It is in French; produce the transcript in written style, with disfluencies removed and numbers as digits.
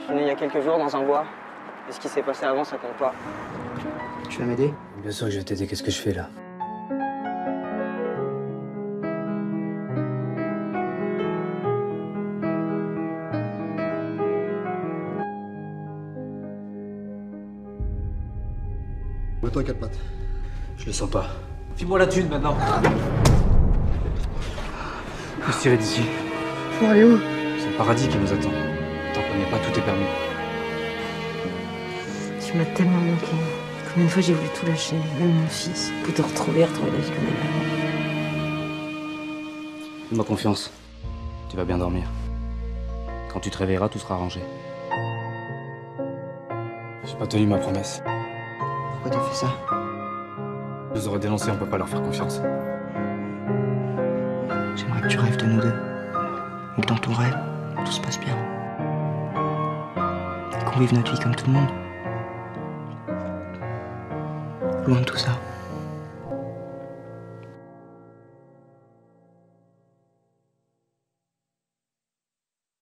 Je suis né il y a quelques jours dans un bois. Et ce qui s'est passé avant, ça compte pas. Tu vas m'aider? Bien sûr que je vais t'aider, qu'est-ce que je fais là? Mets-toi 4 pattes. Je le sens pas. File-moi la thune maintenant. Faut se tirer d'ici. Faut aller où? C'est le paradis qui nous attend. Tant qu'on n'y est pas, tout est permis. Tu m'as tellement manqué. Combien de fois j'ai voulu tout lâcher, même mon fils, pour te retrouver la vie qu'on avait avant. Fais-moi confiance. Tu vas bien dormir. Quand tu te réveilleras, tout sera arrangé. J'ai pas tenu ma promesse. Pourquoi t'as fait ça? Je les aurais dénoncés, on peut pas leur faire confiance. J'aimerais que tu rêves de nous deux. Et que dans ton rêve, tout se passe bien. Et qu'on vive notre vie comme tout le monde. Loin de tout ça.